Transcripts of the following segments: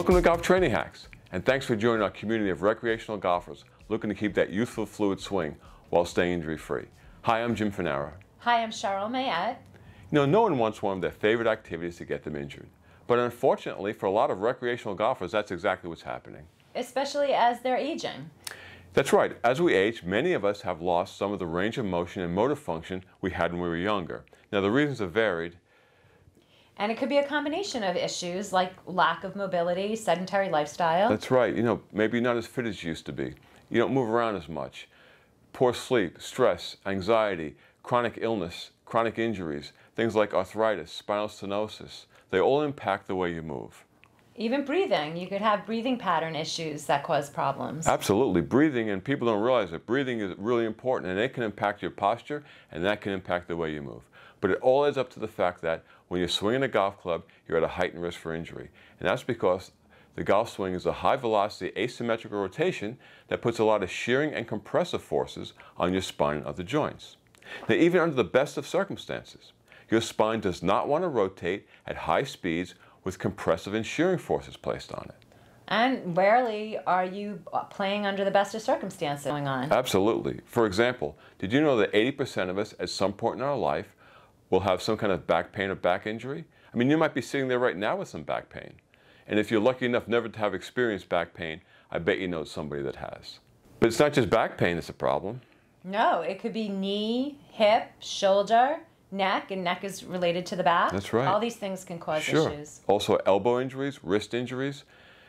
Welcome to Golf Training Hacks, and thanks for joining our community of recreational golfers looking to keep that youthful, fluid swing while staying injury-free. Hi, I'm Jim Finara. Hi, I'm Cheryl Mayette. No one wants one of their favorite activities to get them injured. But unfortunately, for a lot of recreational golfers, that's exactly what's happening. Especially as they're aging. That's right. As we age, many of us have lost some of the range of motion and motor function we had when we were younger. Now, the reasons have varied. And it could be a combination of issues like lack of mobility, sedentary lifestyle. That's right. Maybe you're not as fit as you used to be. You don't move around as much. Poor sleep, stress, anxiety, chronic illness, chronic injuries, things like arthritis, spinal stenosis, they all impact the way you move. Even breathing. You could have breathing pattern issues that cause problems. Absolutely. Breathing, and people don't realize that breathing is really important, and it can impact your posture, and that can impact the way you move. But it all adds up to the fact that when you're swinging a golf club, you're at a heightened risk for injury. And that's because the golf swing is a high-velocity asymmetrical rotation that puts a lot of shearing and compressive forces on your spine and other joints. Now, even under the best of circumstances, your spine does not want to rotate at high speeds with compressive and shearing forces placed on it. And rarely are you playing under the best of circumstances going on. Absolutely. For example, did you know that 80% of us at some point in our life will have some kind of back pain or back injury? I mean, you might be sitting there right now with some back pain. And if you're lucky enough never to have experienced back pain, I bet you know somebody that has. But it's not just back pain that's a problem. No, it could be knee, hip, shoulder, neck, and neck is related to the back. That's right. All these things can cause Sure. issues. Also elbow injuries, wrist injuries.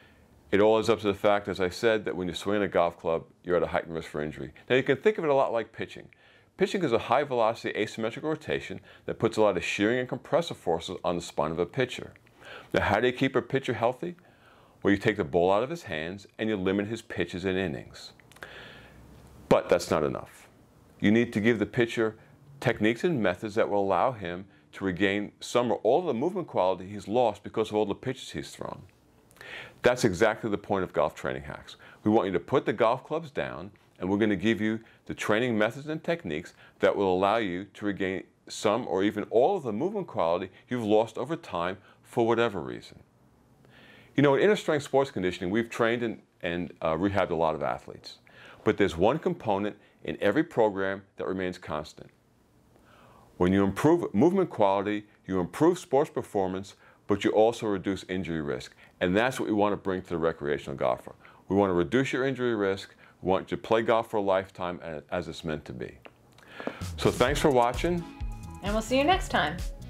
It all is up to the fact, as I said, that when you're swinging a golf club, you're at a heightened risk for injury. Now, you can think of it a lot like pitching. Pitching is a high-velocity asymmetrical rotation that puts a lot of shearing and compressive forces on the spine of a pitcher. Now, how do you keep a pitcher healthy? Well, you take the ball out of his hands and you limit his pitches and innings. But that's not enough. You need to give the pitcher techniques and methods that will allow him to regain some or all of the movement quality he's lost because of all the pitches he's thrown. That's exactly the point of Golf Training Hacks. We want you to put the golf clubs down, and we're going to give you the training methods and techniques that will allow you to regain some or even all of the movement quality you've lost over time for whatever reason. In inner strength sports conditioning, we've trained and rehabbed a lot of athletes. But there's one component in every program that remains constant. When you improve movement quality, you improve sports performance, but you also reduce injury risk. And that's what we want to bring to the recreational golfer. We want to reduce your injury risk. We want you to play golf for a lifetime as it's meant to be. So thanks for watching. And we'll see you next time.